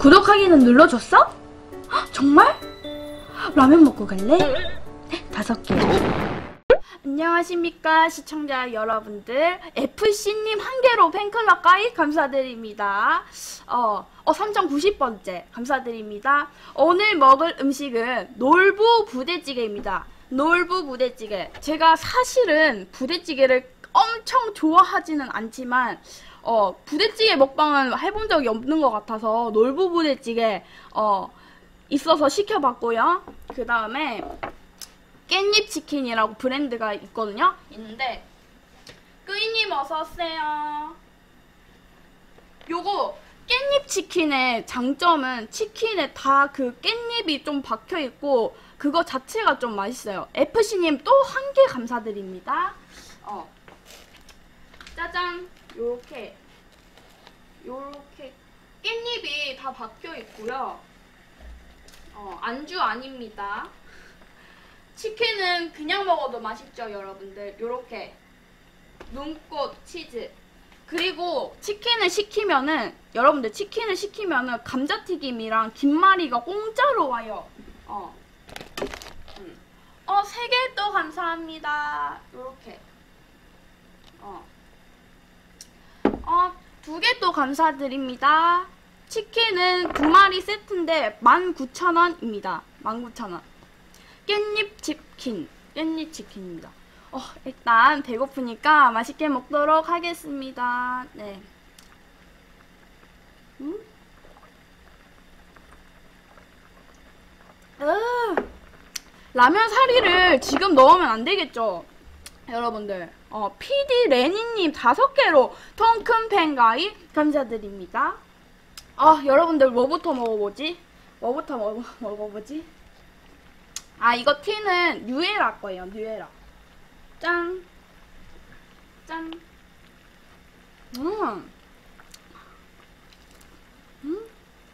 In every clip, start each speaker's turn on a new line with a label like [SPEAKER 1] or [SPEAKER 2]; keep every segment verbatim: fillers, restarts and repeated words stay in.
[SPEAKER 1] 구독하기는 눌러줬어? 헉, 정말? 라면 먹고 갈래? 네, 다섯 개. 안녕하십니까 시청자 여러분들, 에프씨님 한 개로 팬클럽 가입 감사드립니다. 어, 어 삼천구십 번째 감사드립니다. 오늘 먹을 음식은 놀부 부대찌개입니다. 놀부 부대찌개. 제가 사실은 부대찌개를 엄청 좋아하지는 않지만 어 부대찌개 먹방은 해본 적이 없는 것 같아서 놀부 부대찌개 어 있어서 시켜봤고요. 그 다음에 깻잎 치킨이라고 브랜드가 있거든요. 있는데 끄이님 어서오세요. 요거 깻잎 치킨의 장점은 치킨에 다 그 깻잎이 좀 박혀있고 그거 자체가 좀 맛있어요. 에프씨님 또 한 개 감사드립니다. 어 짜잔, 요렇게 요렇게 깻잎이 다 박혀있고요. 어 안주 아닙니다. 치킨은 그냥 먹어도 맛있죠 여러분들. 요렇게 눈꽃 치즈. 그리고 치킨을 시키면은 여러분들 치킨을 시키면은 감자튀김이랑 김말이가 공짜로 와요. 어, 음. 어, 세 개 또 감사합니다. 요렇게. 어, 어, 두 개 또 감사드립니다. 치킨은 두 마리 세트인데 만 구천 원입니다. 만 구천 원. 깻잎 치킨, 깻잎 치킨입니다. 어, 일단 배고프니까 맛있게 먹도록 하겠습니다. 네. 음? 으, 라면 사리를 지금 넣으면 안 되겠죠? 여러분들. 어, 피디 레니님 다섯 개로 통큰 팬가입 감사드립니다. 아, 여러분들 뭐부터 먹어보지? 뭐부터 먹어, 먹어보지? 아, 이거 티는 뉴에라 거예요. 뉴에라. 짠. 짠. 음. 음.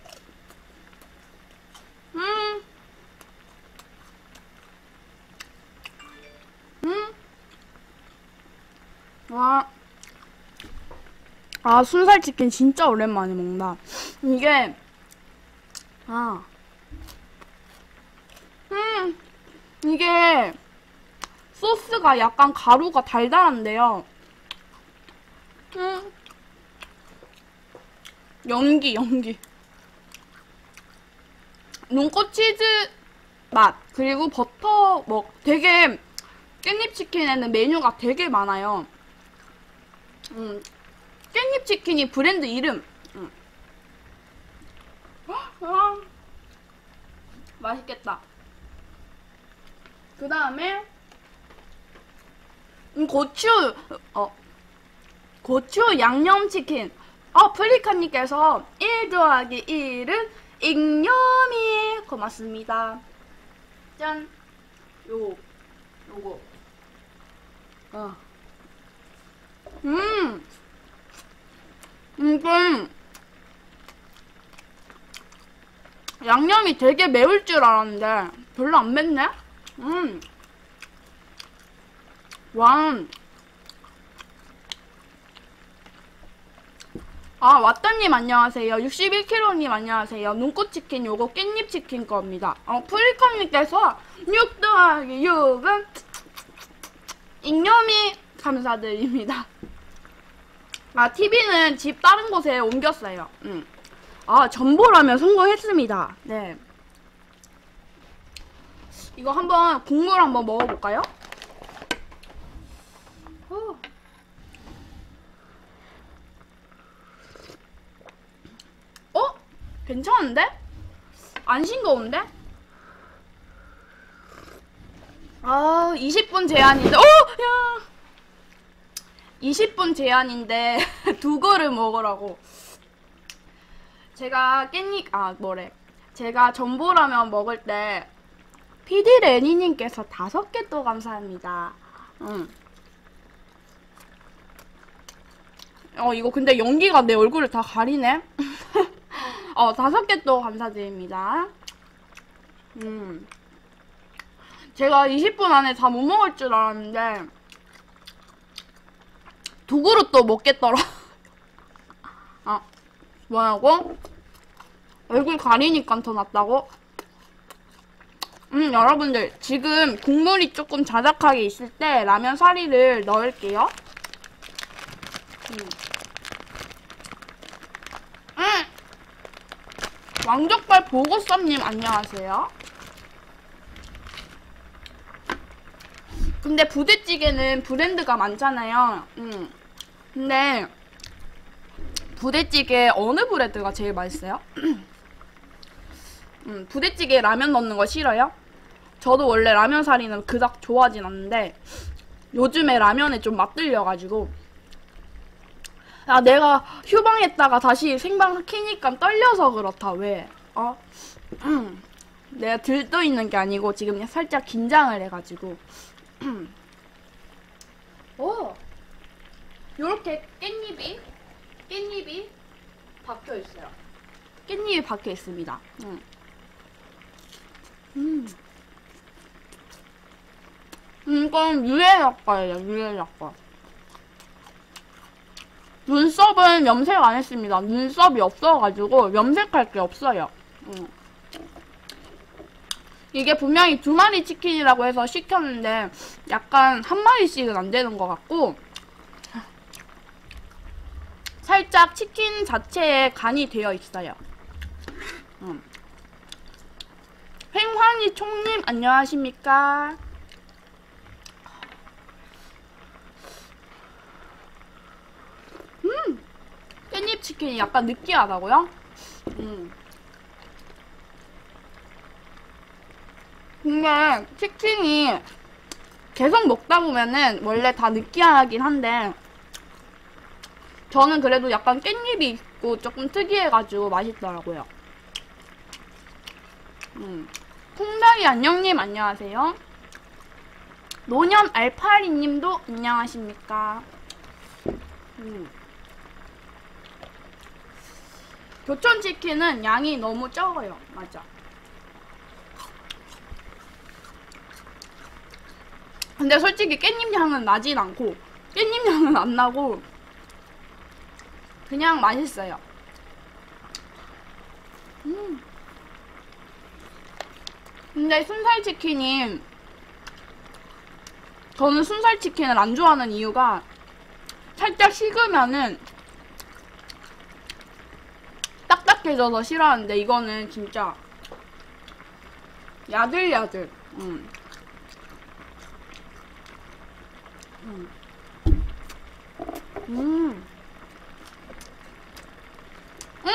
[SPEAKER 1] 음. 음. 와. 아, 순살치킨 진짜 오랜만에 먹는다. 이게, 아. 음. 이게, 소스가 약간 가루가 달달한데요. 음. 연기, 연기. 눈꽃 치즈 맛, 그리고 버터 먹, 되게, 깻잎 치킨에는 메뉴가 되게 많아요. 음. 깻잎 치킨이 브랜드 이름. 음. 아, 맛있겠다. 그 다음에, 음, 고추, 어, 고추 양념치킨. 어, 플리카님께서 일 더하기 일은 잉여미. 고맙습니다. 짠. 요, 요거. 어. 음. 이건, 양념이 되게 매울 줄 알았는데, 별로 안 맵네? 음. 와. 아, 왓다님 안녕하세요. 육십일 킬로그램님 안녕하세요. 눈꽃치킨 요거 깻잎치킨 겁니다. 어, 프리컴님께서 육 더하기 육은 잉여미 감사드립니다. 아, 티비는 집 다른 곳에 옮겼어요. 음. 아, 전보라면 성공했습니다. 네. 이거 한번 국물 한번 먹어볼까요? 어? 괜찮은데? 안 싱거운데? 아, 이십 분 제한인데, 어! 야! 이십 분 제한인데, 두 그릇 먹으라고. 제가 깻잎, 아, 뭐래. 제가 전보라면 먹을 때, 피디 레니님께서 다섯 개 또 감사합니다. 음. 어, 이거 근데 연기가 내 얼굴을 다 가리네? 어, 다섯 개 또 감사드립니다. 음. 제가 이십 분 안에 다 못 먹을 줄 알았는데, 두 그릇 또 먹겠더라. 아, 뭐라고? 얼굴 가리니까 더 낫다고? 음, 여러분들, 지금 국물이 조금 자작하게 있을 때 라면 사리를 넣을게요. 음. 음. 왕족발 보고썸님 안녕하세요. 근데 부대찌개는 브랜드가 많잖아요. 음. 근데 부대찌개 어느 브랜드가 제일 맛있어요? 음, 부대찌개에 라면 넣는 거 싫어요? 저도 원래 라면 사리는 그닥 좋아하진 않는데 요즘에 라면에 좀 맛들려가지고 야 내가 휴방했다가 다시 생방 키니까 떨려서 그렇다. 왜? 어? 음, 내가 들떠있는 게 아니고 지금 살짝 긴장을 해가지고 오! 요렇게 깻잎이 깻잎이 박혀있어요. 깻잎이 박혀있습니다. 음. 음. 이건 유해작과예요. 유해작과. 눈썹은 염색 안 했습니다. 눈썹이 없어가지고 염색할 게 없어요. 음. 이게 분명히 두 마리 치킨이라고 해서 시켰는데 약간 한 마리씩은 안 되는 것 같고 살짝 치킨 자체에 간이 되어 있어요. 음. 횡황이 총님 안녕하십니까? 음! 깻잎 치킨이 약간 느끼하다고요? 음. 근데 치킨이 계속 먹다 보면은 원래 다 느끼하긴 한데 저는 그래도 약간 깻잎이 있고 조금 특이해가지고 맛있더라고요. 음. 콩다리 안녕님 안녕하세요. 노년 알파리님도 안녕하십니까. 음. 교촌치킨은 양이 너무 적어요. 맞아. 근데 솔직히 깻잎 향은 나진 않고 깻잎 향은 안 나고 그냥 맛있어요. 음. 근데 순살치킨이 저는 순살치킨을 안 좋아하는 이유가 살짝 식으면은 딱딱해져서 싫어하는데 이거는 진짜 야들야들. 음. 음. 음. 음.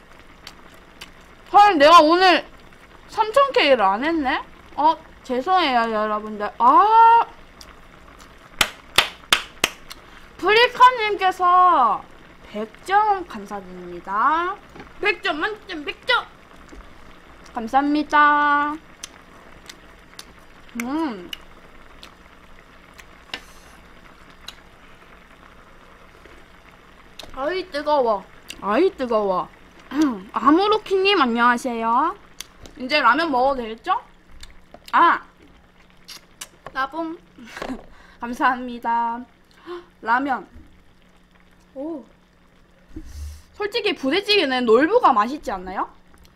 [SPEAKER 1] 헐, 내가 오늘 삼천 케이를 안 했네? 어, 죄송해요, 여러분들. 아. 프리카님께서 백 점 감사드립니다. 백 점 만점 백 점! 감사합니다. 음. 아이, 뜨거워. 아이, 뜨거워. 아무로키님, 안녕하세요. 이제 라면 먹어도 되겠죠? 아! 나봉. 감사합니다. 라면. 오. 솔직히 부대찌개는 놀부가 맛있지 않나요?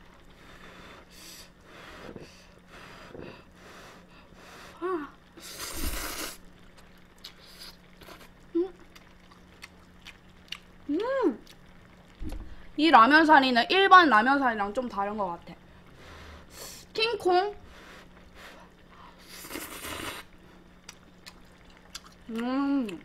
[SPEAKER 1] 아. 음. 음. 이 라면 사리는 일반 라면 사리랑 좀 다른 것 같아. 킹콩. 음.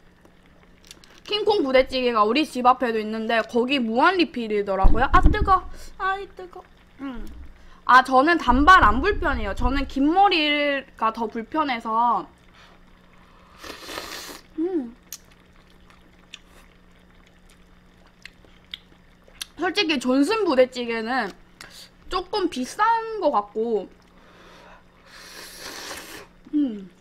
[SPEAKER 1] 킹콩 부대찌개가 우리 집 앞에도 있는데 거기 무한 리필이더라고요. 아 뜨거. 아이 뜨거. 음. 아 저는 단발 안 불편해요. 저는 긴 머리가 더 불편해서. 음. 솔직히 존슨 부대찌개는 조금 비싼 것 같고. 음.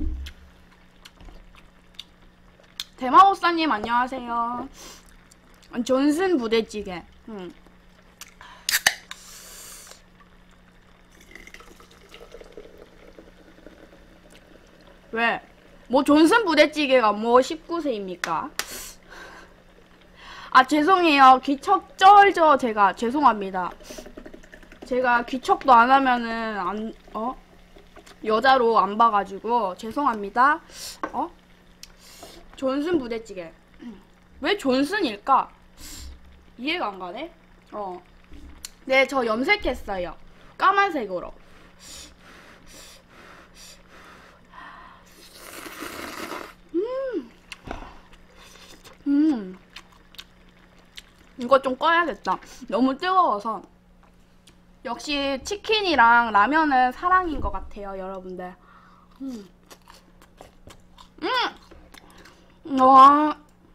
[SPEAKER 1] 대마호사님 안녕하세요. 존슨 부대찌개. 음. 왜? 뭐 존슨 부대찌개가 뭐 십구 세입니까? 아 죄송해요. 기척 쩔죠. 제가 죄송합니다. 제가 귀척도 안 하면은 안, 어? 여자로 안 봐가지고 죄송합니다. 어? 존슨 부대찌개. 왜 존슨일까? 이해가 안 가네? 어. 네, 저 염색했어요. 까만색으로. 음. 음. 이거 좀 꺼야겠다. 너무 뜨거워서. 역시 치킨이랑 라면은 사랑인 것 같아요, 여러분들. 음. 음. 와.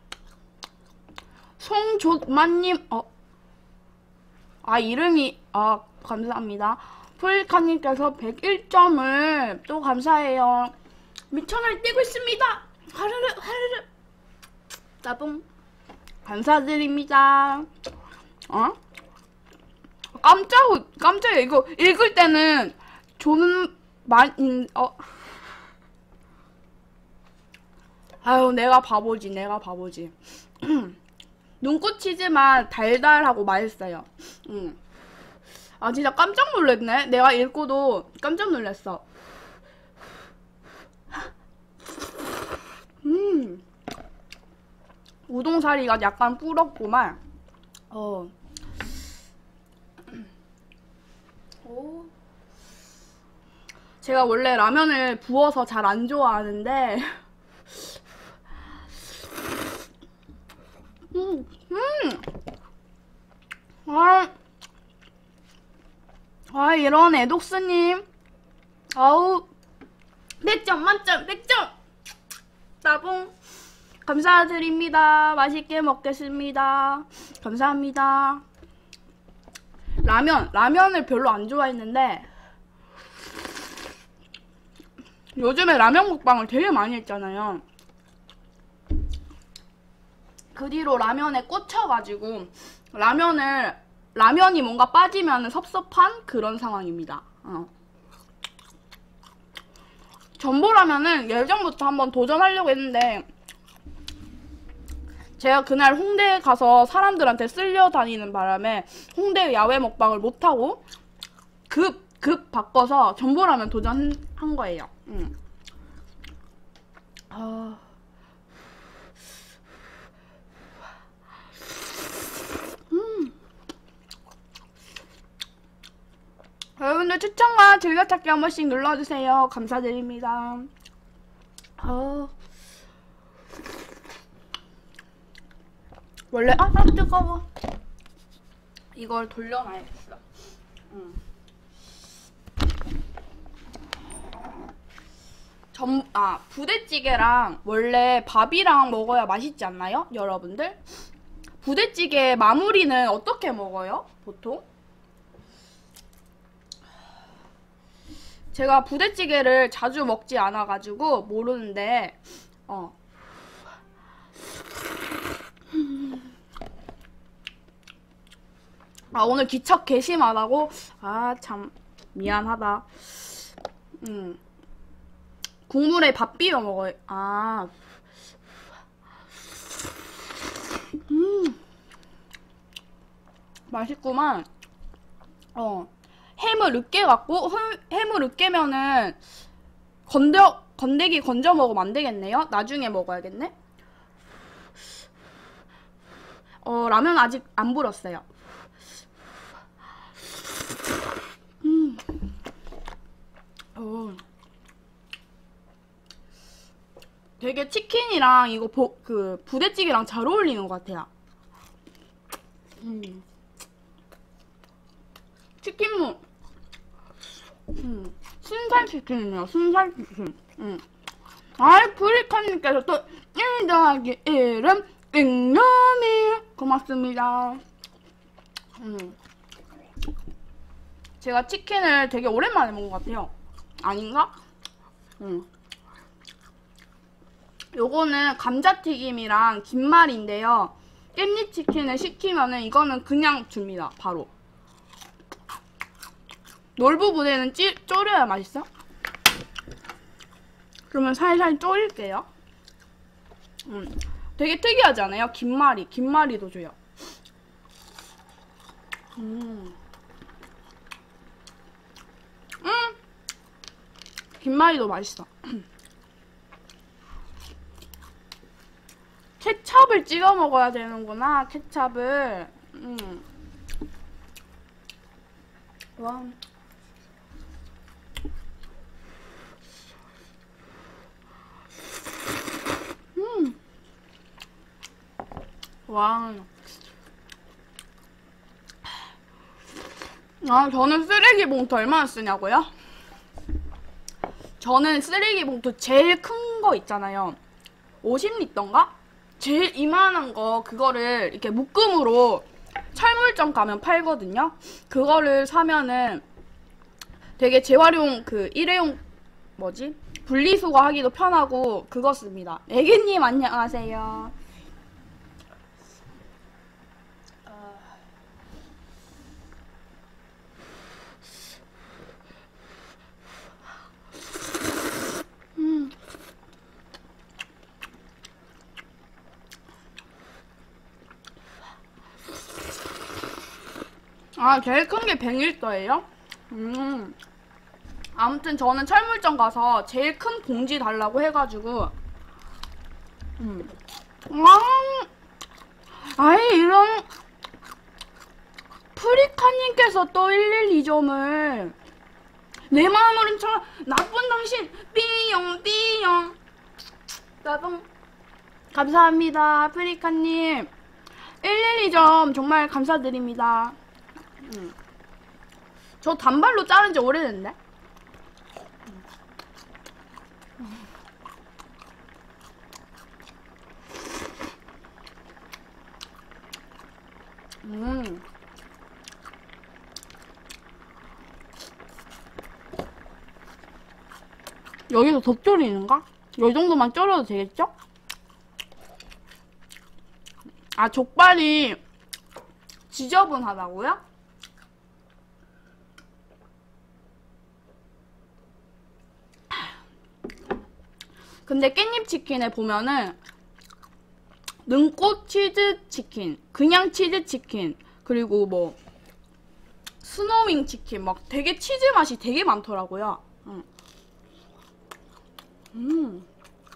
[SPEAKER 1] 송조만님, 어. 아, 이름이, 아, 감사합니다. 프리카님께서 백일 점을 또 감사해요. 미천을 뛰고 있습니다. 하르르, 하르르. 따봉. 감사드립니다. 어? 깜짝, 깜짝이야. 이거 읽을 때는 존, 만, 음, 어. 아유, 내가 바보지, 내가 바보지. 눈꽃 치즈만 달달하고 맛있어요. 음. 아, 진짜 깜짝 놀랐네. 내가 읽고도 깜짝 놀랐어. 음. 우동사리가 약간 뿌럽구만. 어. 오. 제가 원래 라면을 부어서 잘 안 좋아하는데 음, 음. 아, 아 이런 에독스님, 아우, 백 점 만점, 백 점. 따봉. 감사드립니다. 맛있게 먹겠습니다. 감사합니다. 라면, 라면을 별로 안 좋아했는데 요즘에 라면 먹방을 되게 많이 했잖아요. 그 뒤로 라면에 꽂혀가지고 라면을 라면이 뭔가 빠지면 섭섭한 그런 상황입니다. 어. 전보라면은 예전부터 한번 도전하려고 했는데 제가 그날 홍대에 가서 사람들한테 쓸려 다니는 바람에 홍대 야외 먹방을 못하고 급, 급 바꿔서 전보라면 도전한 거예요. 음. 아... 음. 여러분들 추천과 즐겨찾기 한 번씩 눌러주세요. 감사드립니다. 어... 원래 아, 아 뜨거워. 이걸 돌려놔야겠어. 음. 전, 아, 부대찌개랑 원래 밥이랑 먹어야 맛있지 않나요? 여러분들? 부대찌개 마무리는 어떻게 먹어요? 보통? 제가 부대찌개를 자주 먹지 않아가지고 모르는데 어. 아, 오늘 기척 개심하다고? 아, 참 미안하다. 음. 국물에 밥 비벼 먹어요. 아. 음. 맛있구만. 어. 햄을 으깨 갖고 햄을 으깨면은 건져 건더기 건져 먹으면 안 되겠네요. 나중에 먹어야겠네. 어, 라면 아직 안 불었어요. 음. 어. 되게 치킨이랑 이거 보, 그 부대찌개랑 잘 어울리는 것 같아요. 음. 치킨무. 음. 순살 치킨이네요. 순살 치킨. 음. 아이, 프리카님께서 또 일 더하기 일은 잉여미. 고맙습니다. 음. 제가 치킨을 되게 오랜만에 먹은 것 같아요. 아닌가? 음. 요거는 감자튀김이랑 김말인데요. 깻잎 치킨을 시키면은 이거는 그냥 줍니다. 바로. 놀부 부대는 찌, 졸여야 맛있어? 그러면 살살 졸일게요. 음, 되게 특이하지 않아요? 김말이. 김말이도 줘요. 음. 김말이도 맛있어. 케찹을 찍어 먹어야 되는구나. 케찹을. 음. 와. 음. 와. 아, 저는 쓰레기 봉투 얼마나 쓰냐고요? 저는 쓰레기 봉투 제일 큰 거 있잖아요. 오십 리터인가? 제일 이만한 거, 그거를 이렇게 묶음으로 철물점 가면 팔거든요. 그거를 사면은 되게 재활용, 그 일회용 뭐지? 분리수거 하기도 편하고 그거 씁니다. 애기님 안녕하세요. 음. 아, 제일 큰 게 백 리터예요? 음. 아무튼 저는 철물점 가서 제일 큰 봉지 달라고 해가지고 음. 아, 아이 이런 프리카님께서 또 일일이 점을 내 마음으로는 참 나쁜 당신 삐용 삐용 나동 감사합니다. 프리카님 일일이 점 정말 감사드립니다. 음. 저 단발로 자른 지 오래됐네. 음. 여기서 더 졸이는가? 이 정도만 졸여도 되겠죠? 아, 족발이 지저분하다고요? 근데 깻잎 치킨에 보면은 능꽃 치즈 치킨, 그냥 치즈 치킨, 그리고 뭐 스노윙 치킨, 막 되게 치즈 맛이 되게 많더라고요. 음. 음.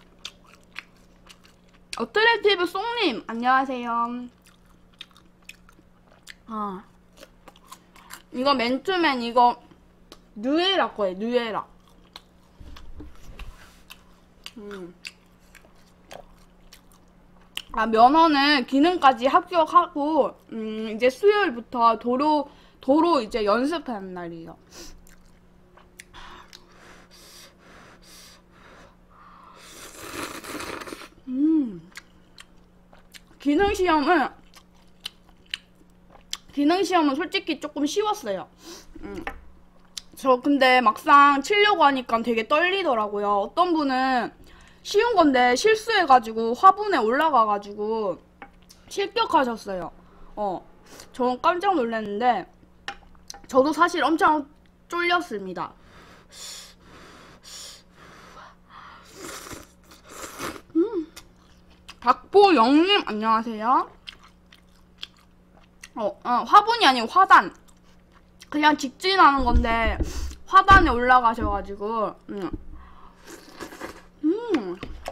[SPEAKER 1] 어트랙티브 송님 안녕하세요. 아, 이거 맨투맨 이거 누에라 거예요. 누에라. 음. 아, 면허는 기능까지 합격하고 음, 이제 수요일부터 도로 도로 이제 연습하는 날이에요. 음. 기능 시험은 기능 시험은 솔직히 조금 쉬웠어요. 음. 저 근데 막상 치려고 하니까 되게 떨리더라고요. 어떤 분은 쉬운 건데 실수해가지고 화분에 올라가가지고 실격하셨어요. 어, 저는 깜짝 놀랐는데 저도 사실 엄청 쫄렸습니다. 음. 박보영님 안녕하세요. 어, 어, 화분이 아니고 화단. 그냥 직진하는 건데 화단에 올라가셔가지고 음. 음.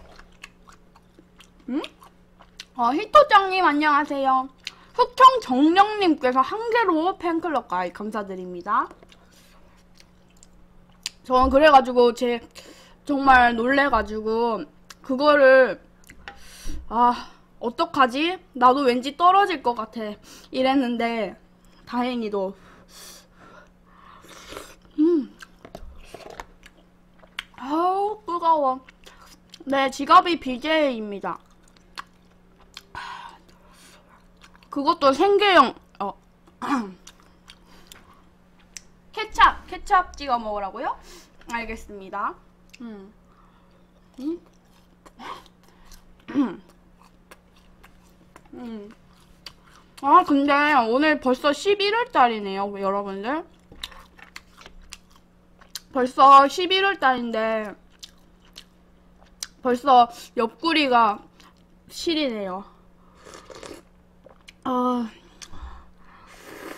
[SPEAKER 1] 음? 어, 히토짱님 안녕하세요. 흑청정령님께서 한 개로 팬클럽 가입 감사드립니다. 저는 그래가지고 제 정말 놀래가지고 그거를 아 어떡하지? 나도 왠지 떨어질 것 같아 이랬는데 다행히도 음. 아우 뜨거워. 네, 직업이 비제이입니다. 그것도 생계형 어 케찹 케찹 찍어 먹으라고요? 알겠습니다. 음. 음. 음. 아 근데 오늘 벌써 십일월 달이네요 여러분들. 벌써 십일월 달인데 벌써 옆구리가 시리네요. 아,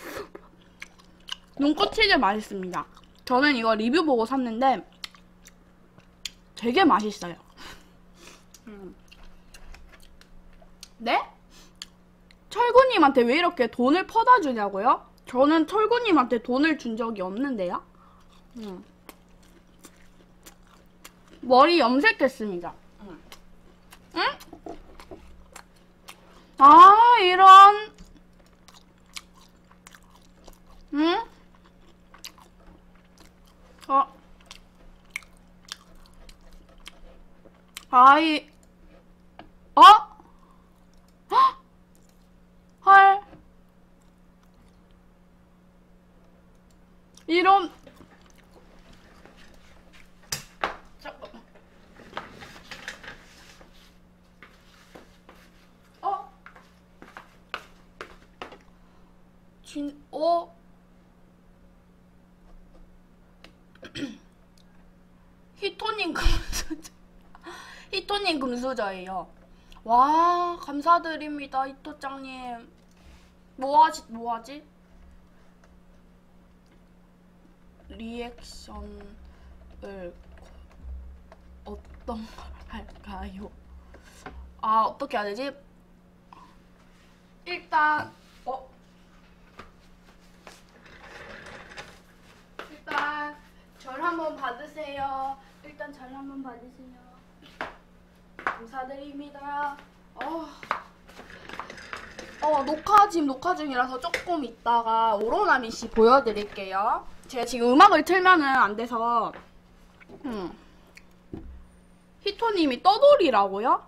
[SPEAKER 1] 눈꽃 치즈 맛있습니다. 저는 이거 리뷰 보고 샀는데 되게 맛있어요. 음. 네? 철구님한테 왜 이렇게 돈을 퍼다 주냐고요? 저는 철구님한테 돈을 준 적이 없는데요. 음. 머리 염색했습니다. 음. 응? 아, 이런. 응? 어. 아이. 어? 헉! 헐. 이런. 잠깐만. 어? 진, 어? 히토님 금수저. 히토님 금수저예요. 와, 감사드립니다, 히토짱님. 뭐하지, 뭐하지? 리액션을 어떤 걸 할까요? 아, 어떻게 해야 되지? 일단, 어? 일단, 절 한번 받으세요. 일단 절 한번 받으세요. 감사드립니다. 어, 어 녹화 지금 녹화 중이라서 조금 있다가 오로나미 씨 보여드릴게요. 제가 지금 음악을 틀면은 안 돼서. 음. 히토님이 떠돌이라고요?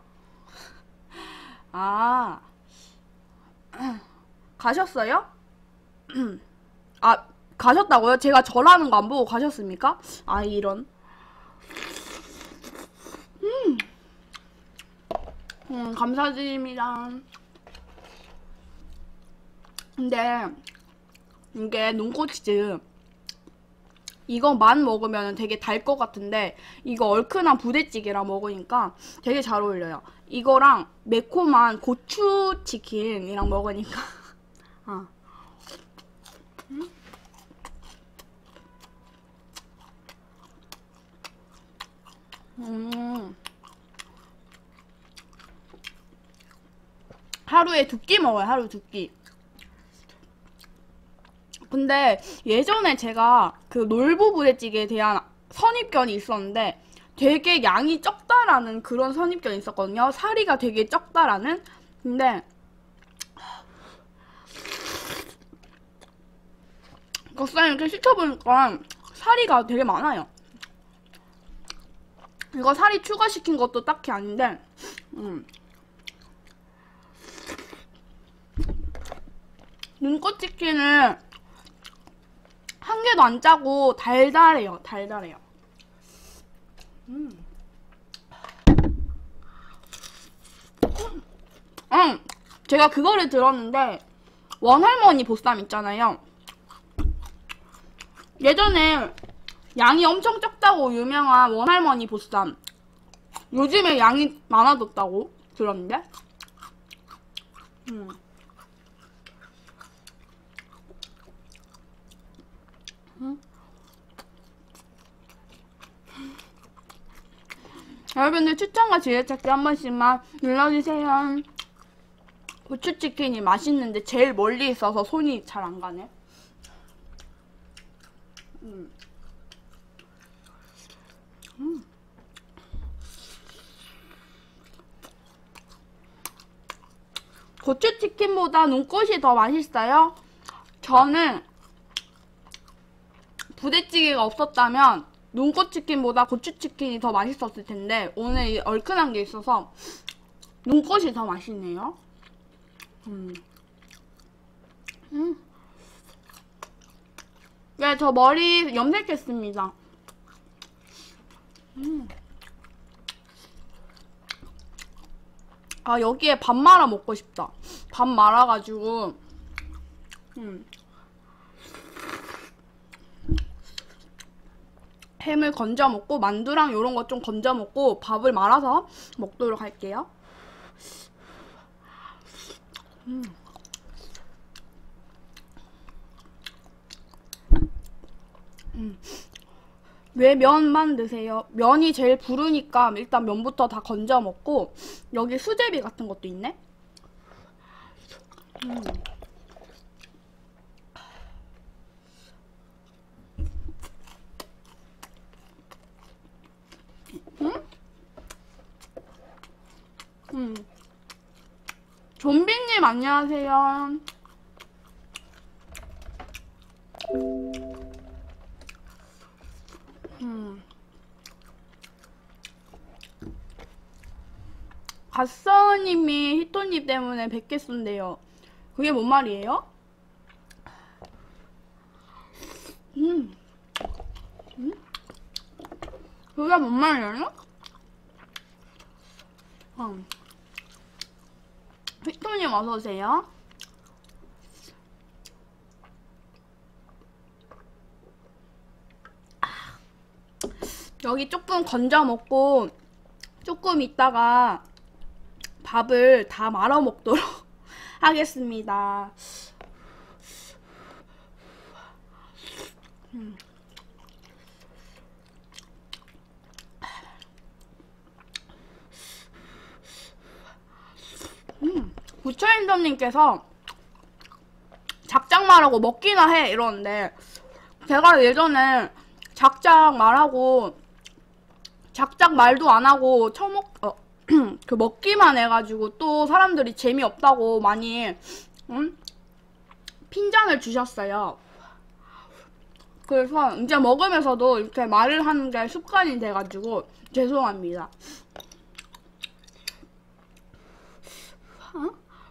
[SPEAKER 1] 아, 가셨어요? 아, 가셨다고요? 제가 절하는 거 안 보고 가셨습니까? 아, 이런. 음. 음, 감사드립니다. 근데 이게 눈꽃치즈 이거만 먹으면 되게 달 것 같은데 이거 얼큰한 부대찌개랑 먹으니까 되게 잘 어울려요. 이거랑 매콤한 고추치킨이랑 먹으니까 아. 음? 음. 하루에 두 끼 먹어요. 하루 두 끼. 근데 예전에 제가 그 놀부 부대찌개에 대한 선입견이 있었는데 되게 양이 적다라는 그런 선입견이 있었거든요. 사리가 되게 적다라는. 근데 막상 이렇게 시켜보니까 사리가 되게 많아요. 이거 사리 추가시킨 것도 딱히 아닌데 음. 눈꽃치킨을 한 개도 안 짜고 달달해요. 달달해요. 음. 음. 제가 그거를 들었는데 원할머니 보쌈 있잖아요. 예전에 양이 엄청 적다고 유명한 원할머니 보쌈 요즘에 양이 많아졌다고 들었는데 음. 음. 여러분들 추천과 지뢰찾기 한 번씩만 눌러주세요. 고추치킨이 맛있는데 제일 멀리 있어서 손이 잘 안 가네. 음. 음. 고추치킨보다 눈꽃이 더 맛있어요? 저는 부대찌개가 없었다면 눈꽃치킨보다 고추치킨이 더 맛있었을 텐데 오늘 이 얼큰한 게 있어서 눈꽃이 더 맛있네요. 음. 음. 네, 저 머리 염색했습니다. 음. 아, 여기에 밥 말아 먹고 싶다. 밥 말아가지고 음. 햄을 건져 먹고 만두랑 요런 거 좀 건져 먹고 밥을 말아서 먹도록 할게요. 음. 음. 왜 면만 드세요? 면이 제일 부르니까 일단 면부터 다 건져 먹고 여기 수제비 같은 것도 있네? 음. 음? 음. 좀비님 안녕하세요. 음. 갓서님이 히토님 때문에 뵙게 쏜대요. 그게 뭔 말이에요? 음. 음? 그게 뭔 말이에요? 음. 히토님 어서오세요. 여기 조금 건져 먹고 조금 있다가 밥을 다 말아 먹도록 하겠습니다. 음. 음. 부처인점님께서 작작 말하고 먹기나 해 이러는데 제가 예전에 작작 말하고 작작 말도 안 하고 처먹 어, 그 먹기만 해가지고 또 사람들이 재미없다고 많이 음? 핀잔을 주셨어요. 그래서 이제 먹으면서도 이렇게 말을 하는 게 습관이 돼가지고 죄송합니다. 어?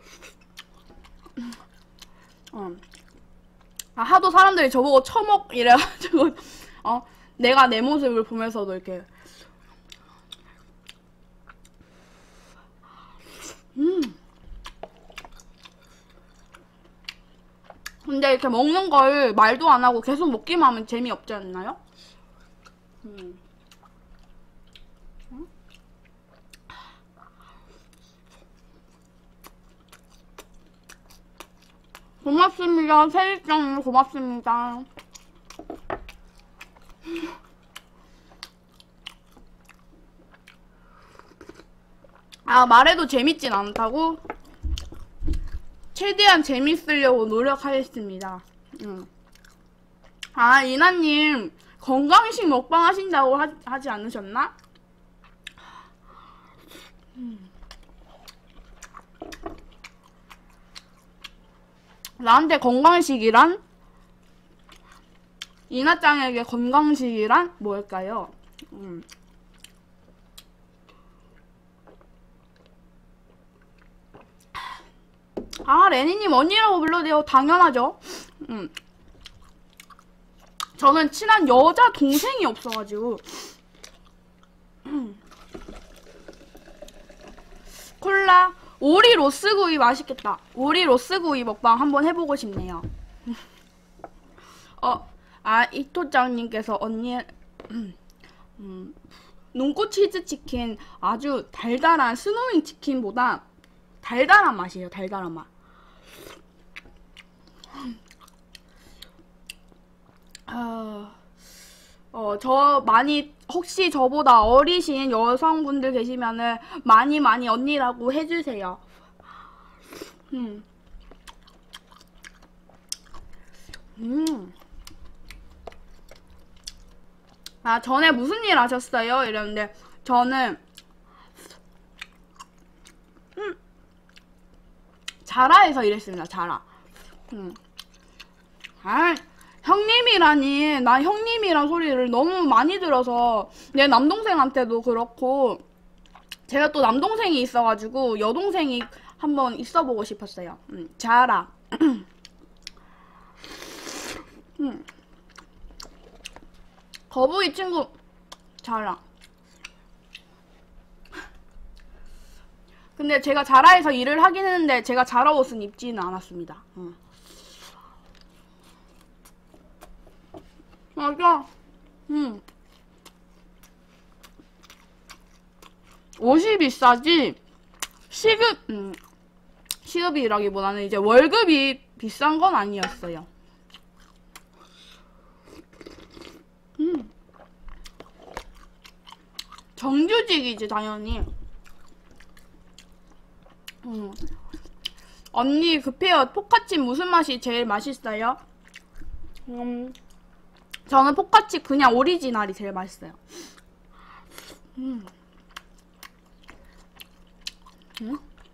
[SPEAKER 1] 어. 아, 하도 사람들이 저보고 처먹 이래가지고 어 내가 내 모습을 보면서도 이렇게 음. 근데 이렇게 먹는 걸 말도 안 하고 계속 먹기만 하면 재미없지 않나요? 음. 음? 고맙습니다. 세일장 고맙습니다. 아, 말해도 재밌진 않다고? 최대한 재밌으려고 노력하겠습니다. 음. 아, 이나님 건강식 먹방 하신다고 하, 하지 않으셨나? 음. 나한테 건강식이란? 이나짱에게 건강식이란 뭘까요? 음. 아, 레니님 언니라고 불러대요. 당연하죠. 음. 저는 친한 여자 동생이 없어가지고. 음. 콜라 오리 로스구이 맛있겠다. 오리 로스구이 먹방 한번 해보고 싶네요. 어, 아, 이토짱님께서 언니 음, 음, 눈꽃 치즈 치킨 아주 달달한 스노윙 치킨보다 달달한 맛이에요. 달달한 맛. 아, 어, 저 많이 혹시 저보다 어리신 여성분들 계시면은 많이 많이 언니라고 해주세요. 음. 음. 아, 전에 무슨 일 하셨어요? 이랬는데 저는 음. 자라에서 일했습니다. 자라. 음. 아, 형님이라니. 나 형님이란 소리를 너무 많이 들어서 내 남동생한테도 그렇고 제가 또 남동생이 있어가지고 여동생이 한번 있어보고 싶었어요. 음, 자라. 음. 거북이 친구 자라. 근데 제가 자라에서 일을 하긴 했는데 제가 자라 옷은 입지는 않았습니다. 음. 맞아. 음. 옷이 비싸지 시급 음, 시급이라기보다는 이제 월급이 비싼 건 아니었어요. 음. 정규직이지 당연히. 음. 언니 급해요. 포카칩 무슨 맛이 제일 맛있어요? 음, 저는 포카칩 그냥 오리지널이 제일 맛있어요. 음. 음?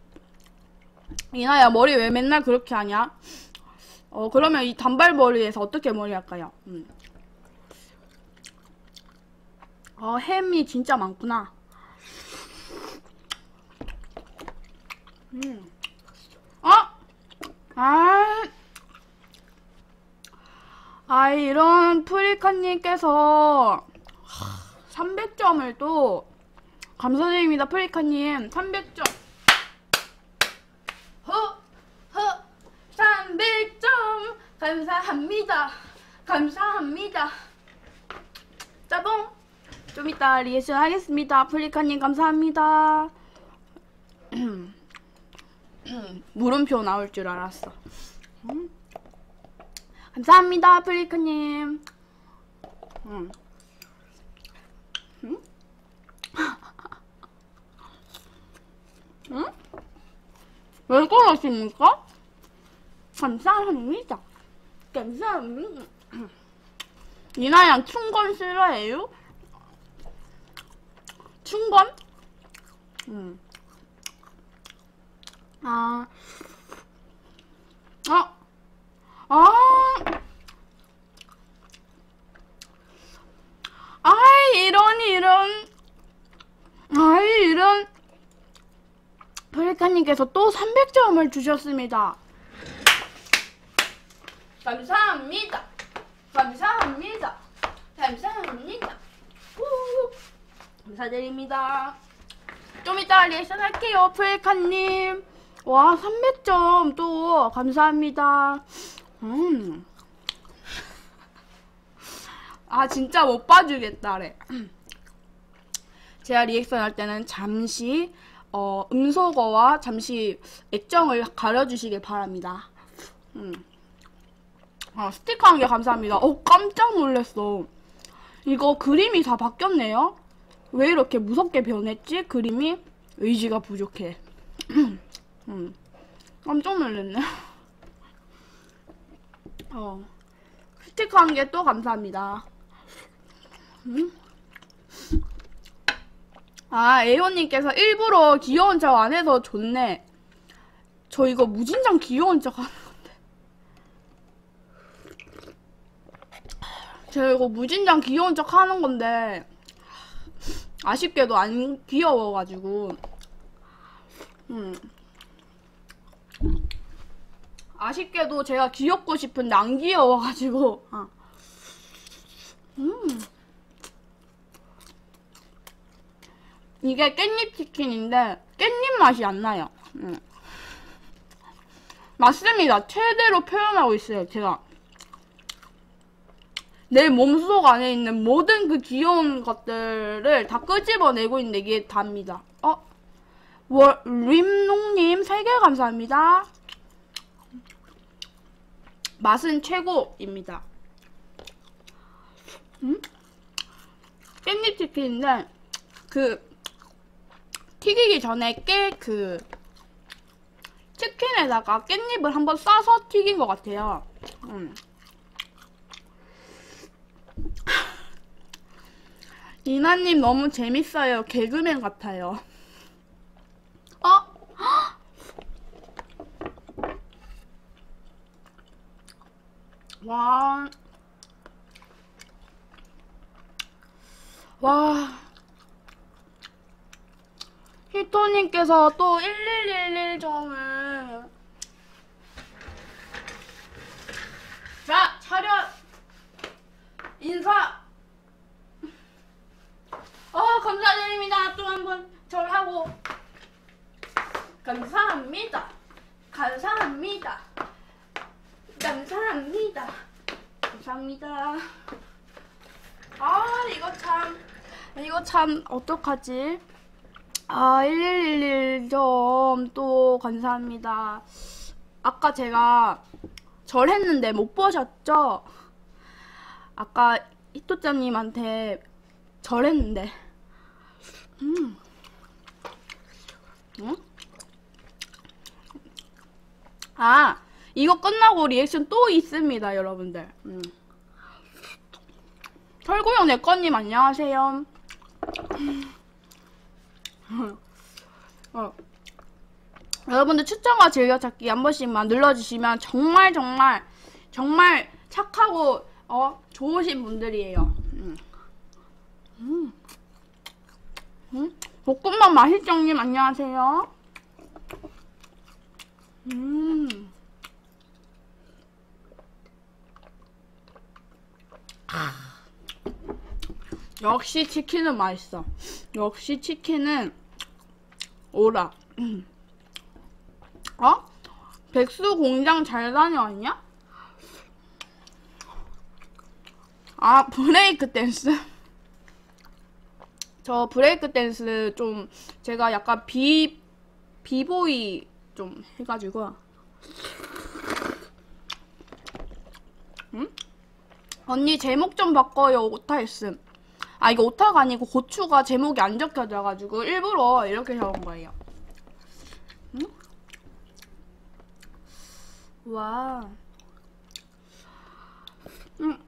[SPEAKER 1] 이나야 머리 왜 맨날 그렇게 하냐? 어 그러면 이 단발머리에서 어떻게 머리 할까요? 음. 어 햄이 진짜 많구나. 음. 어? 아, 아 이런 프리카님께서 삼백 점을 또 감사드립니다. 프리카님 삼백 점. 허허 삼백 점 감사합니다. 감사합니다. 짜봉. 좀 이따 리액션 하겠습니다. 프리카님 감사합니다. 물음표 나올 줄 알았어. 음. 감사합니다, 프리카님. 음. 음? 음? 왜 그러십니까? 감사합니다. 감사합니다. 이나양 춘건 싫어해요? 춘건? 음. 아, 아, 아, 아이, 이런, 이런, 아이, 이런, 브레카님께서 또 삼백 점을 주셨습니다. 감사합니다. 감사합니다. 감사합니다. 우, 감사드립니다. 좀 이따 리액션 할게요, 브레카님. 와, 삼백 점 또 감사합니다. 음. 아 진짜 못 봐주겠다래. 제가 리액션 할 때는 잠시 어, 음소거와 잠시 액정을 가려주시길 바랍니다. 음. 아, 스티커 한 개 감사합니다. 어 깜짝 놀랐어. 이거 그림이 다 바뀌었네요. 왜 이렇게 무섭게 변했지? 그림이 의지가 부족해. 음, 깜짝 놀랐네. 어, 스티커 한 개 또 감사합니다. 음? 아, 에이호님께서 일부러 귀여운 척 안 해서 좋네. 저 이거 무진장 귀여운 척 하는 건데. 제가 이거 무진장 귀여운 척 하는 건데, 아쉽게도 안 귀여워가지고, 음. 아쉽게도 제가 귀엽고 싶은데 안 귀여워가지고 아. 음. 이게 깻잎 치킨인데 깻잎 맛이 안 나요. 음. 맞습니다. 최대로 표현하고 있어요. 제가 내 몸속 안에 있는 모든 그 귀여운 것들을 다 끄집어내고 있는데 이게 답니다. 어? 월, 림농님 세 개 감사합니다. 맛은 최고입니다. 음? 깻잎 치킨인데 그 튀기기 전에 깨 그 치킨에다가 깻잎을 한번 싸서 튀긴 것 같아요. 음. 이나님 너무 재밌어요. 개그맨 같아요. 어? 와. 와. 히토님께서 또 일일일일 점을. 자, 차렷! 인사! 어, 감사드립니다. 또 한 번 절하고. 감사합니다. 감사합니다. 감사합니다. 감사합니다. 아, 이거 참, 이거 참, 어떡하지? 아, 일일일일 점 또 감사합니다. 아까 제가 절했는데 못 보셨죠? 아까 히토짱님한테 절했는데 음. 응? 아, 이거 끝나고 리액션 또 있습니다, 여러분들. 음. 털구용 내꺼님 안녕하세요. 어. 여러분들 추천과 즐겨찾기 한 번씩만 눌러주시면 정말 정말 정말 착하고 어 좋으신 분들이에요. 음. 음. 음. 볶음밥 맛있정님 안녕하세요. 음. 역시 치킨은 맛있어. 역시 치킨은 오라. 음. 어? 백수 공장 잘 다녀왔냐? 아, 브레이크 댄스? 저 브레이크 댄스 좀 제가 약간 비 비보이 좀 해가지고. 응? 언니 제목 좀 바꿔요. 오타 했음. 아, 이거 오타가 아니고 고추가 제목이 안 적혀져가지고 일부러 이렇게 적은 거예요. 응? 와. 응.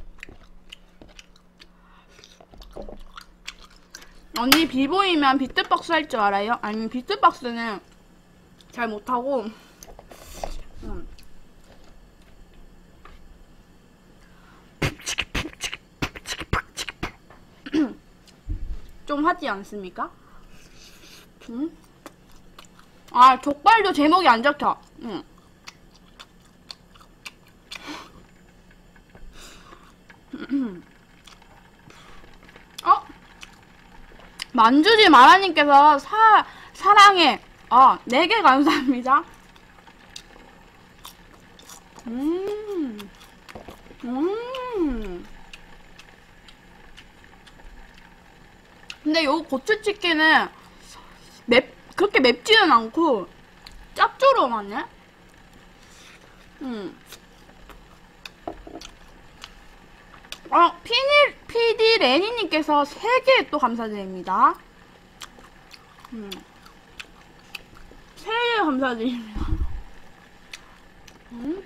[SPEAKER 1] 언니 비보이면 비트박스 할 줄 알아요? 아니면 비트박스는 잘 못하고. 응. 좀 하지 않습니까? 응? 아, 족발도 제목이 안 적혀. 응. 어? 만주지 마라님께서 사, 사랑해. 아, 네 개 감사합니다. 음. 음. 근데 요 고추치킨은 맵, 그렇게 맵지는 않고 짭조름하네? 음. 어, 피니, 피디 레니님께서 세 개 또 감사드립니다. 음. 세 개 감사드립니다. 음.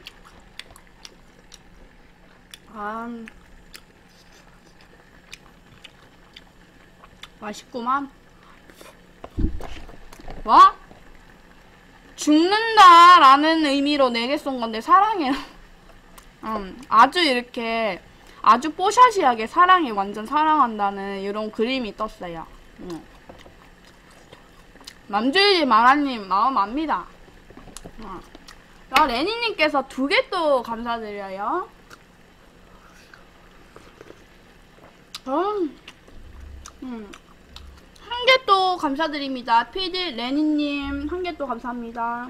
[SPEAKER 1] 아. 맛있구만. 와? 죽는다 라는 의미로 네 개 쏜 건데 사랑해. 음, 아주 이렇게 아주 뽀샤시하게 사랑해 완전 사랑한다는 이런 그림이 떴어요. 음. 맘주지 마라님 마음 압니다. 음. 아, 레니님께서 두 개 또 감사드려요. 음. 음. 한 개 또 감사드립니다. 피디 레니님 한 개 또 감사합니다.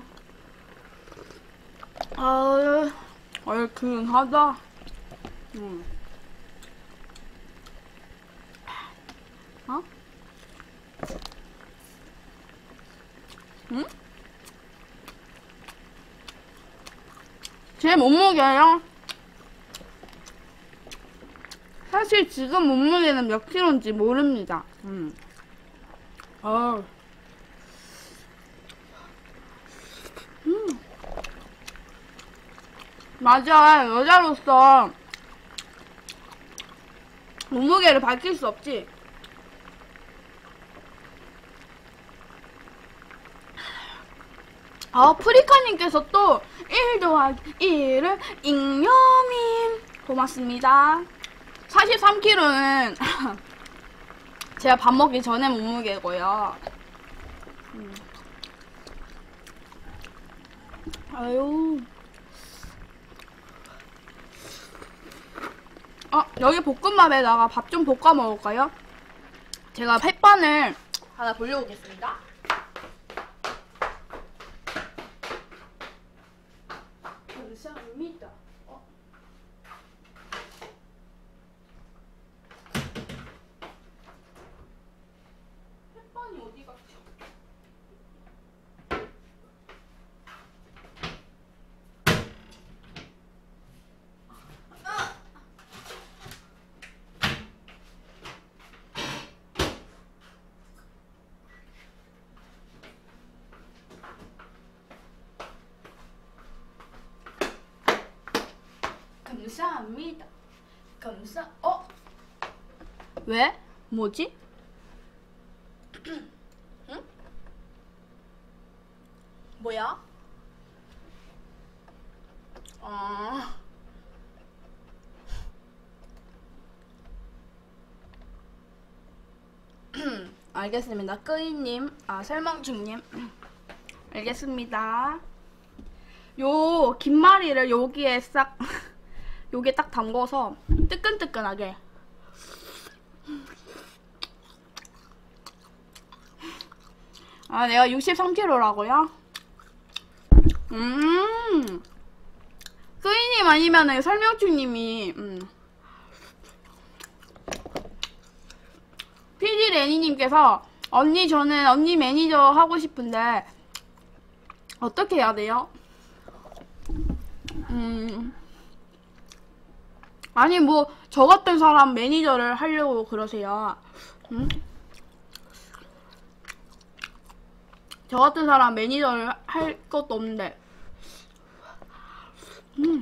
[SPEAKER 1] 아, 얼큰하다. 음. 어? 응? 제 몸무게요? 사실 지금 몸무게는 몇 킬로인지 모릅니다. 음. 어. 음. 맞아, 여자로서 몸무게를 밝힐 수 없지. 아, 프리카님께서 또 일 더하기 일을 잉여민 고맙습니다. 사십삼 킬로그램는 제가 밥 먹기 전에 몸무게고요. 음. 아유. 아, 여기 볶음밥에다가 밥 좀 볶아 먹을까요? 제가 햇반을 하나 돌려오겠습니다. 감사합니다. 어? 햇반이 어디 갔죠? 감사합니다. 감사, 어? 왜? 뭐지? 응? 뭐야? 아. 알겠습니다. 끄이님, 아, 설명중님. 알겠습니다. 요, 김말이를 여기에 싹, 여기에 딱 담궈서 뜨끈뜨끈하게. 아, 내가 육십삼 킬로그램라고요? 음. 끄이님 아니면은 설명충님이, 음. 피디 레니님께서, 언니, 저는 언니 매니저 하고 싶은데, 어떻게 해야 돼요? 음. 아니, 뭐, 저 같은 사람 매니저를 하려고 그러세요. 음? 저 같은 사람 매니저를 할 것도 없는데. 음.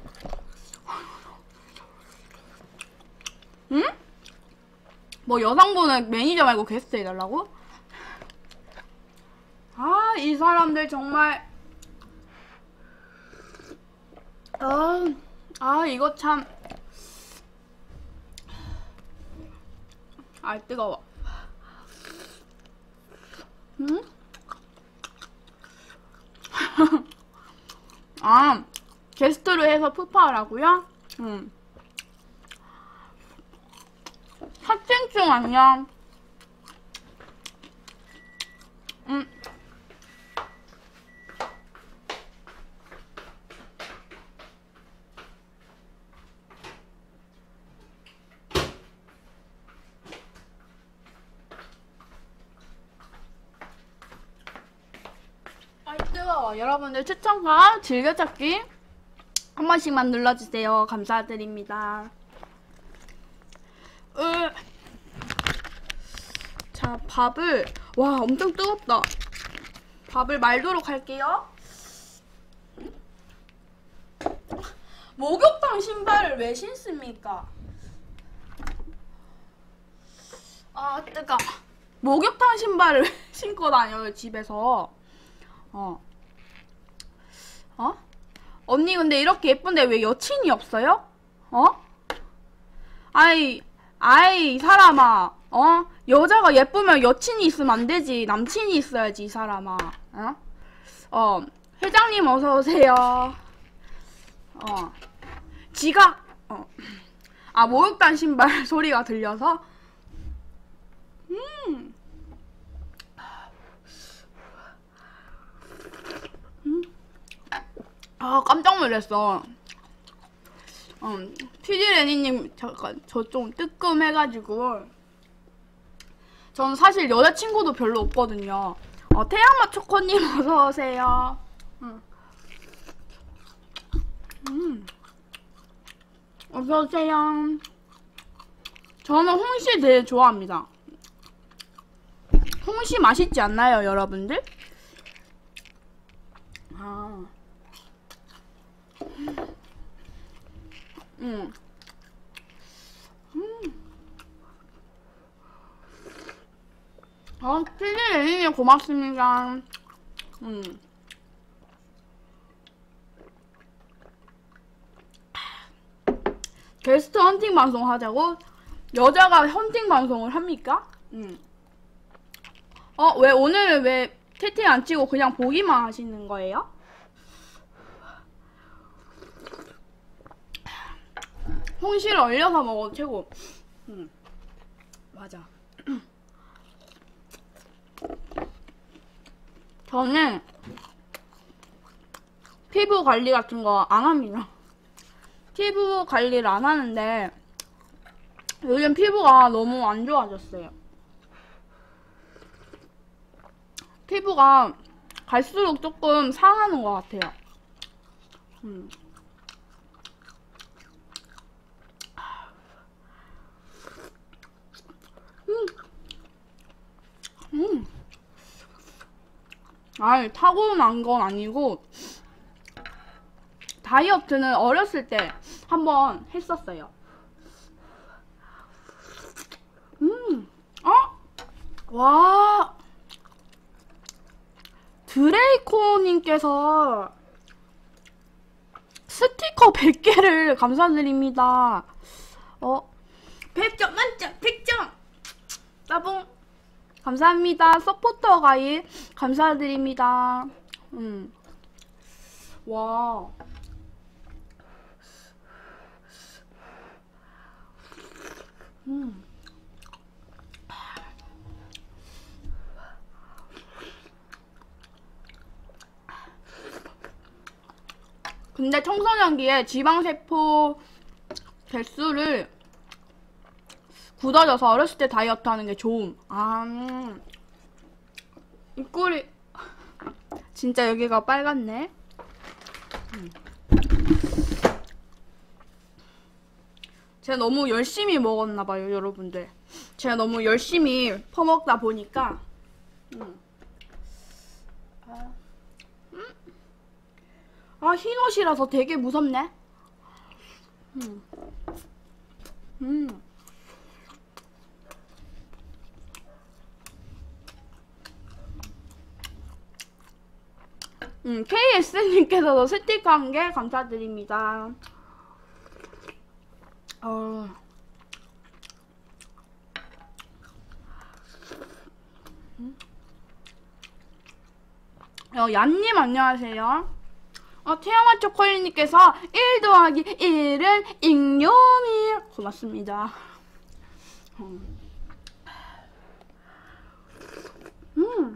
[SPEAKER 1] 응? 뭐 여성분은 매니저 말고 게스트 해달라고? 아, 이 사람들 정말. 아, 아 이거 참. 아, 뜨거워. 응? 아, 게스트로 해서 푸파하라고요? 응. 사칭증 안녕. 응. 아이 뜨거워. 여러분들 추천과 즐겨찾기 한 번씩만 눌러주세요. 감사드립니다. 으. 자, 밥을, 와, 엄청 뜨겁다. 밥을 말도록 할게요. 목욕탕 신발을 왜 신습니까? 아, 뜨거. 목욕탕 신발을 신고 다녀요, 집에서. 어. 어? 언니, 근데 이렇게 예쁜데 왜 여친이 없어요? 어? 아이, 아이, 이 사람아. 어? 여자가 예쁘면 여친이 있으면 안 되지. 남친이 있어야지, 이 사람아. 어? 어, 회장님 어서오세요. 어. 지각! 어. 아, 목욕탕 신발 소리가 들려서? 음. 음. 아, 깜짝 놀랐어. 음, 피디 레니님, 잠깐, 저 좀 뜨끔해가지고. 전 사실 여자친구도 별로 없거든요. 어, 태양맛 초코님 어서오세요. 음. 음. 어서오세요. 저는 홍시 되게 좋아합니다. 홍시 맛있지 않나요, 여러분들? 아. 음. 음. 아, 피디 레니님 고맙습니다. 음. 게스트 헌팅 방송 하자고? 여자가 헌팅 방송을 합니까? 음. 어, 왜 오늘 왜 채팅 안 치고 그냥 보기만 하시는 거예요? 홍시를 얼려서 먹어도 최고. 음. 맞아. 저는 피부 관리 같은 거 안 합니다. 피부 관리를 안 하는데 요즘 피부가 너무 안 좋아졌어요. 피부가 갈수록 조금 상하는 것 같아요. 음. 음. 음. 아니, 타고난 건 아니고 다이어트는 어렸을 때 한번 했었어요. 음, 어? 와, 드레이코님께서 스티커 백 개를 감사드립니다. 어, 백 점 만점, 백 점! 따봉! 감사합니다. 서포터 가입 감사드립니다. 음. 와. 음. 근데 청소년기에 지방세포 개수를 굳어져서 어렸을 때 다이어트 하는 게 좋음. 아, 음. 입꼬리. 진짜 여기가 빨갛네. 음. 제가 너무 열심히 먹었나봐요, 여러분들. 제가 너무 열심히 퍼먹다 보니까. 음. 아, 음. 아, 흰옷이라서 되게 무섭네. 음. 음. 음, 케이에스님께서도 스티커 한 개 감사드립니다. 어. 음. 어, 얀님 안녕하세요. 어, 태영아 초콜릿님께서 일 더하기 일은 잉여미 고맙습니다. 음. 음.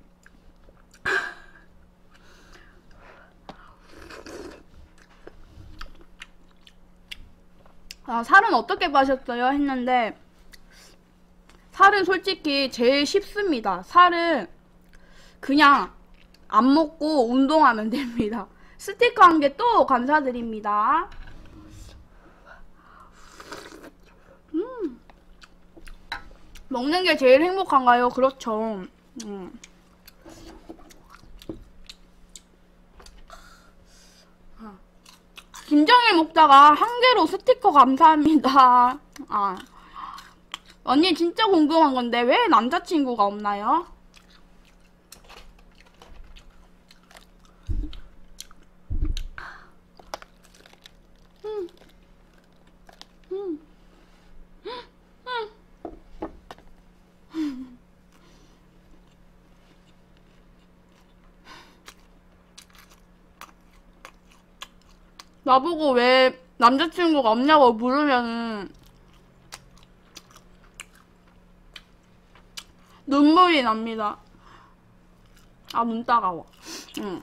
[SPEAKER 1] 아, 살은 어떻게 빠셨어요? 했는데 살은 솔직히 제일 쉽습니다. 살은 그냥 안 먹고 운동하면 됩니다. 스티커 한 개 또 감사드립니다. 음. 먹는 게 제일 행복한가요? 그렇죠. 음. 김정일 먹다가 한 개로 스티커 감사합니다. 아. 언니 진짜 궁금한 건데 왜 남자친구가 없나요? 음. 음. 음. 나보고 왜 남자친구가 없냐고 물으면은 눈물이 납니다. 아, 눈 따가워. 응.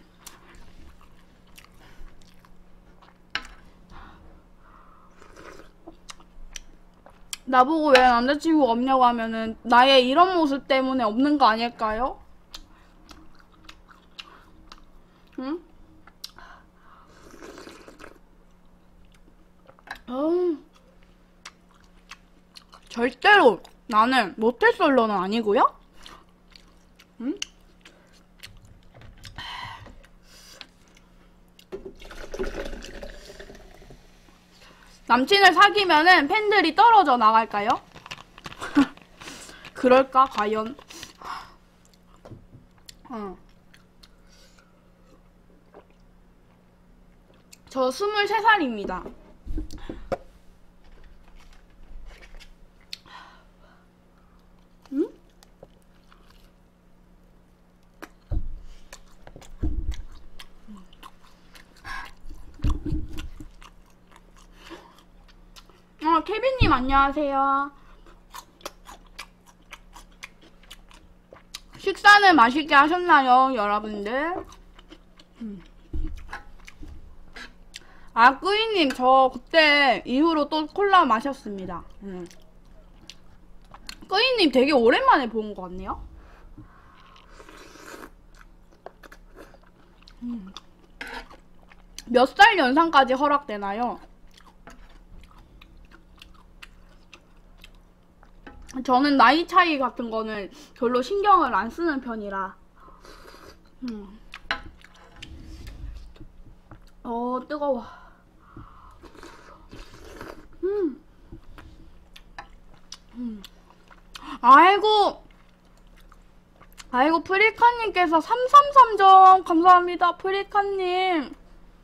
[SPEAKER 1] 나보고 왜 남자친구가 없냐고 하면은 나의 이런 모습 때문에 없는 거 아닐까요? 응? 어... 절대로 나는 모태솔로는 아니고요. 응? 남친을 사귀면은 팬들이 떨어져 나갈까요? 그럴까 과연? 어. 저 스물세 살입니다. 응? 어, 케빈님 안녕하세요. 식사는 맛있게 하셨나요, 여러분들? 음. 아, 꾸이님, 저 그때 이후로 또 콜라 마셨습니다. 음. 꾸이님 되게 오랜만에 본 것 같네요? 음. 몇 살 연상까지 허락되나요? 저는 나이 차이 같은 거는 별로 신경을 안 쓰는 편이라. 음. 어, 뜨거워. 음. 음. 아이고. 아이고, 프리카님께서 삼삼삼 점 감사합니다. 프리카님.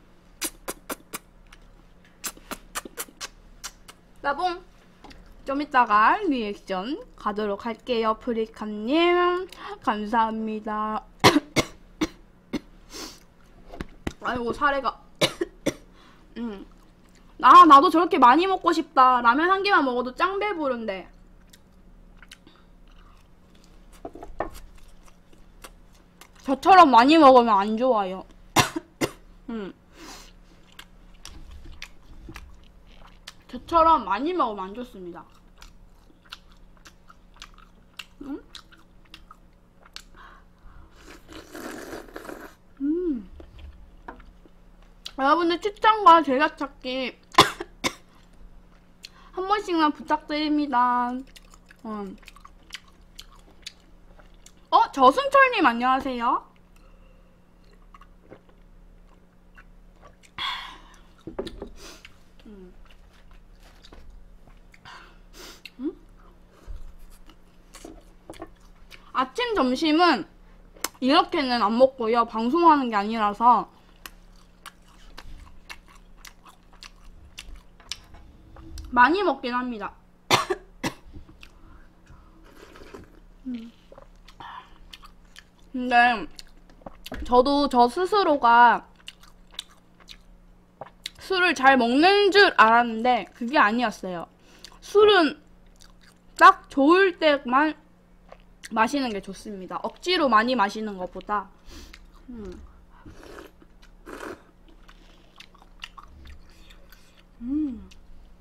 [SPEAKER 1] 나봉. 좀 이따가 리액션 가도록 할게요. 프리카님. 감사합니다. 아이고, 사례가. 음. 아, 나도 저렇게 많이 먹고 싶다. 라면 한 개만 먹어도 짱 배부른데. 저처럼 많이 먹으면 안 좋아요. 음. 저처럼 많이 먹으면 안 좋습니다. 음? 음. 여러분들 추천과 제작찾기 한 번씩만 부탁드립니다. 음. 어? 저승철님 안녕하세요. 음. 음? 아침 점심은 이렇게는 안 먹고요. 방송하는 게 아니라서 많이 먹긴 합니다. 음. 근데 저도 저 스스로가 술을 잘 먹는 줄 알았는데 그게 아니었어요. 술은 딱 좋을 때만 마시는 게 좋습니다. 억지로 많이 마시는 것보다. 음. 음.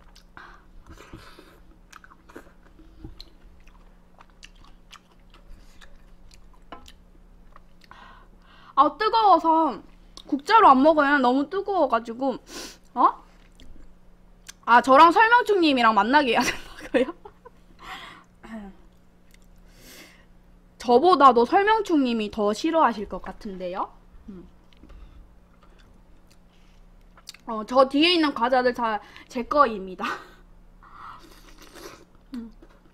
[SPEAKER 1] 아, 뜨거워서 국자로 안 먹으면 너무 뜨거워가지고. 어? 아, 저랑 설명충님이랑 만나게 해야 된다고요? 저보다도 설명충님이 더 싫어하실 것 같은데요? 음. 어, 저 뒤에 있는 과자들 다 제 거입니다. 음.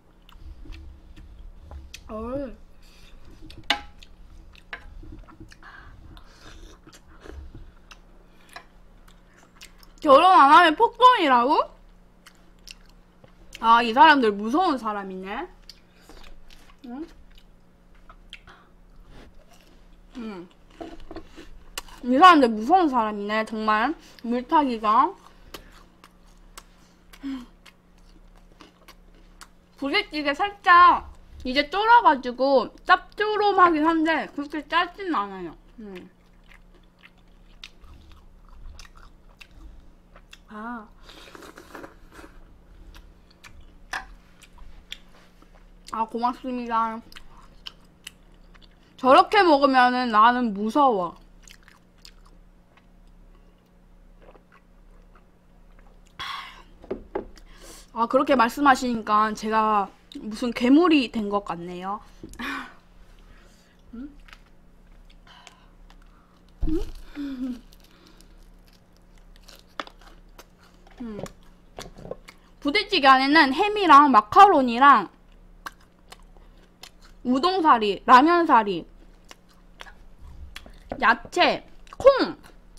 [SPEAKER 1] 어이. 결혼 안 하면 폭동이라고? 아, 이 사람들 무서운 사람이네. 응? 응. 이 사람들 무서운 사람이네, 정말. 물타기가. 부대찌개 살짝 이제 쫄아가지고 짭조름하긴 한데 그렇게 짜진 않아요. 음. 아. 아, 고맙습니다. 저렇게 먹으면은 나는 무서워. 아, 그렇게 말씀하시니까 제가 무슨 괴물이 된 것 같네요. 음? 음? 음. 부대찌개 안에는 햄이랑 마카로니랑 우동사리, 라면사리, 야채, 콩,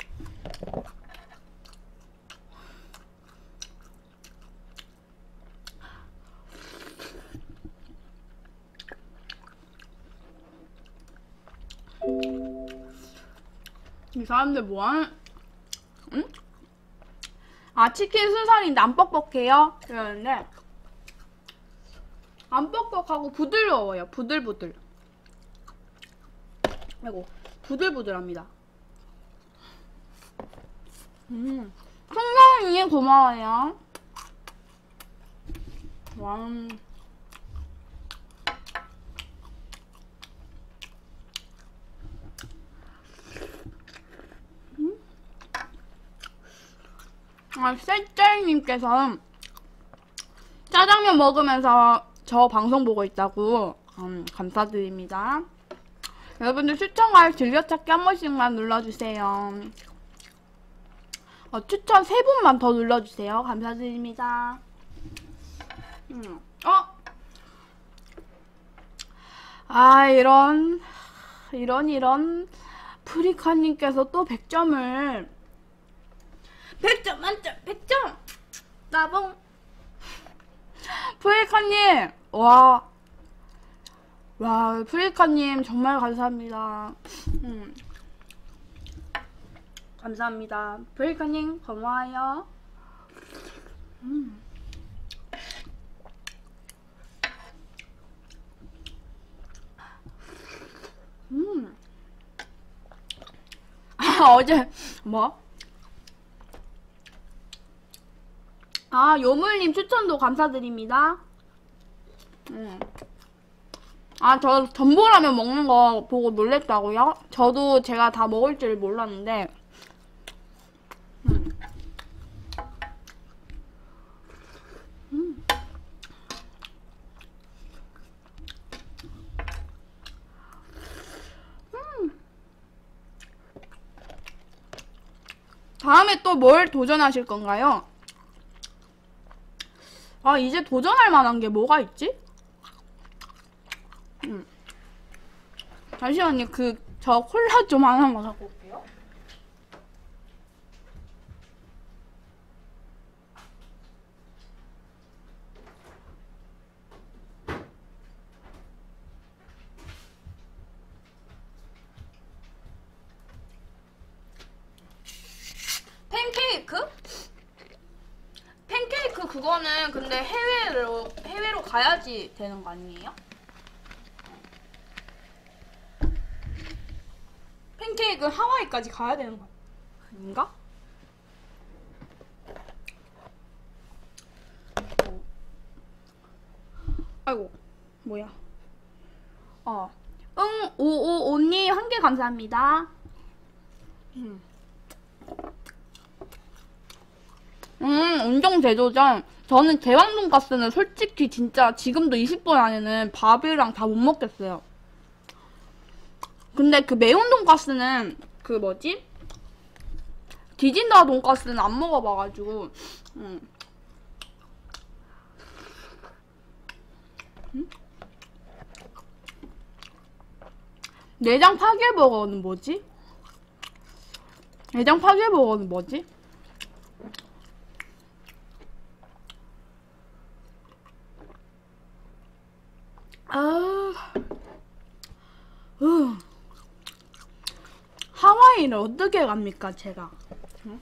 [SPEAKER 1] 이 사람들 뭐하는, 응? 아, 치킨 순살인데 안 뻑뻑해요? 그러는데 안 뻑뻑하고 부드러워요. 부들부들. 아이고, 부들부들합니다. 음, 풍경이 고마워요. 와. 음? 아, 쎄짜이님께서 짜장면 먹으면서 저 방송 보고 있다고. 음, 감사드립니다. 여러분들 추천과 즐겨찾기 한 번씩만 눌러주세요. 어, 추천 세 분만 더 눌러주세요. 감사드립니다. 음. 어? 아, 이런, 이런, 이런. 프리카님께서 또 백 점을. 백 점 만점! 백 점! 나봉! 프리카님! 와. 와, 프리카님 정말 감사합니다. 음. 감사합니다. 프리카님 고마워요. 음. 음. 아, 어제 뭐? 아, 요물님 추천도 감사드립니다. 음. 아, 저 전보라면 먹는 거 보고 놀랬다고요? 저도 제가 다 먹을 줄 몰랐는데. 음. 음. 음. 다음에 또 뭘 도전하실 건가요? 아, 이제 도전할 만한 게 뭐가 있지? 음. 잠시만요. 그, 저 콜라 좀 하나만 갖고 올게요. 팬케이크? 팬케이크 그거는 근데 해외로, 해외로 가야지 되는 거 아니에요? 팬케이크 하와이까지 가야 되는 거 아닌가? 어. 아이고, 뭐야. 어. 응, 오오오님 한 개 감사합니다. 음. 음, 온정 제조전. 저는 대왕 돈가스는 솔직히 진짜 지금도 이십 분 안에는 밥이랑 다 못 먹겠어요. 근데 그 매운 돈가스는 그 뭐지? 디진다 돈가스는 안 먹어봐가지고. 음. 음? 내장 파괴버거는 뭐지? 내장 파괴버거는 뭐지? 아, 으. 하와이를 어떻게 갑니까, 제가? 응?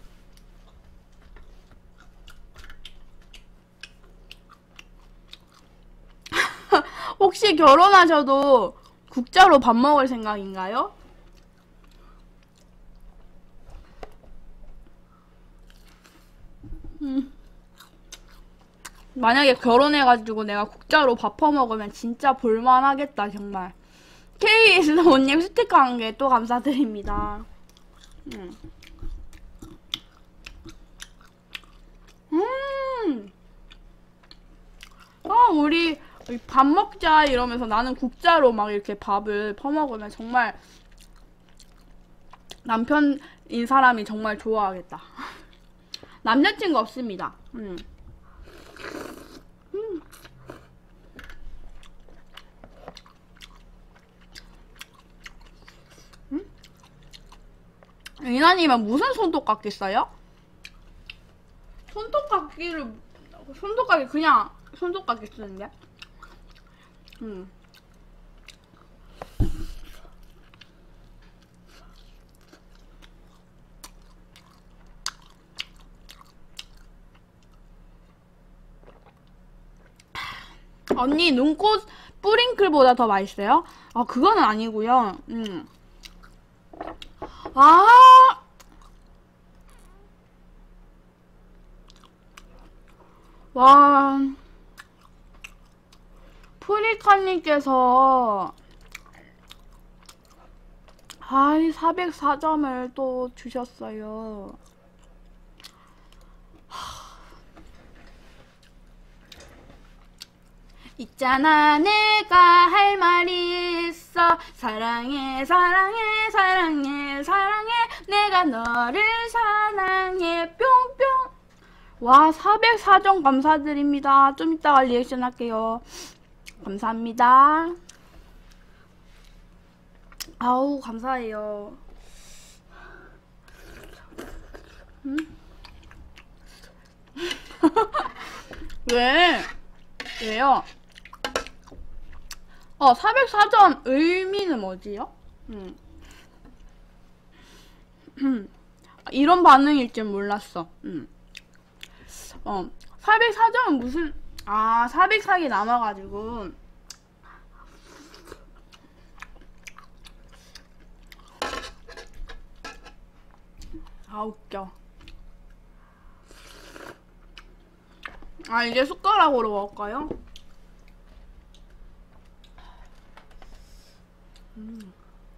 [SPEAKER 1] 혹시 결혼하셔도 국자로 밥 먹을 생각인가요? 음. 만약에 결혼해가지고 내가 국자로 밥 퍼먹으면 진짜 볼만하겠다, 정말. 케이에스오님 스티커 한 개 또 감사드립니다. 음. 음. 어, 우리 밥 먹자 이러면서 나는 국자로 막 이렇게 밥을 퍼먹으면 정말 남편인 사람이 정말 좋아하겠다. 남자친구 없습니다. 음. 음. 음? 이나님은 무슨 손톱깎이 써요? 손톱깎이를 손톱깎이 그냥 손톱깎이 쓰는데. 음. 언니 눈꽃 뿌링클보다 더 맛있어요? 아, 그거는 아니고요. 음. 아, 와, 프리카님께서 아이 사백사 점을 또 주셨어요. 있잖아 내가 할 말이 있어. 사랑해 사랑해 사랑해 사랑해 내가 너를 사랑해 뿅뿅. 와, 사백사 점 감사드립니다. 좀 이따가 리액션 할게요. 감사합니다. 아우, 감사해요. 음? 왜? 왜요? 어, 사백사 점 의미는 뭐지요? 음. 이런 반응일 줄 몰랐어. 음. 어, 사백사 점은 무슨, 아, 사백사 개 남아가지고. 아, 웃겨. 아, 이제 숟가락으로 먹을까요? 음.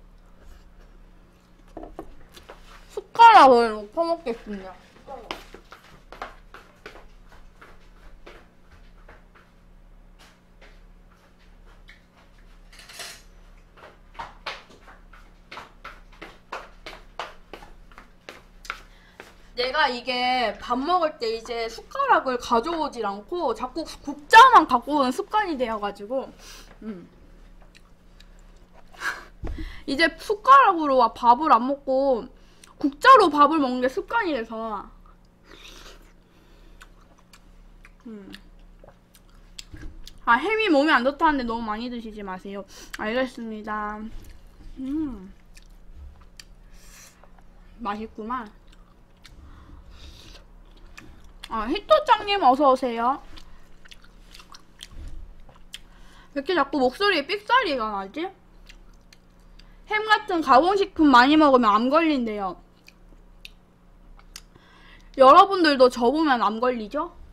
[SPEAKER 1] 숟가락으로 퍼먹겠습니다. 내가 이게 밥 먹을 때 이제 숟가락을 가져오질 않고 자꾸 국자만 갖고 오는 습관이 되어가지고 음. 이제 숟가락으로 밥을 안 먹고 국자로 밥을 먹는 게 습관이 돼서 음. 아, 햄이 몸에 안 좋다는데 너무 많이 드시지 마세요. 알겠습니다. 음. 맛있구만. 아, 히토짱님 어서오세요. 왜 이렇게 자꾸 목소리에 삑사리가 나지? 햄 같은 가공식품 많이 먹으면 암 걸린대요. 여러분들도 저 보면 암 걸리죠?